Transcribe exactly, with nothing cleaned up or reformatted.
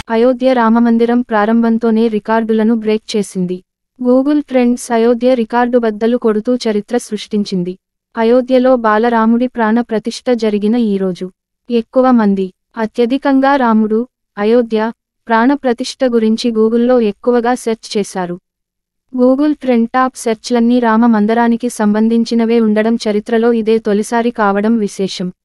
అయోధ్య రామమందిరం ప్రారంభంతోనే రికార్డులను బ్రేక్ చేసింది. Google trends Ayodhya record బద్దలు కొడుతూ చరిత్ర సృష్టించింది. అయోధ్యలో బాలరాముడి ప్రాణ ప్రతిష్ఠ జరిగిన ఈరోజు ఎక్కువ మంది అత్యధికంగా రాముడు, అయోధ్య, ప్రాణ ప్రతిష్ఠ గురించి గూగుల్లో ఎక్కువగా సెర్చ్ చేశారు. గూగుల్ ట్రెండ్ టాప్ సెర్చ్లన్నీ రామ మందిరానికి సంబంధించినవే ఉండడం చరిత్రలో ఇదే తొలిసారి కావడం విశేషం.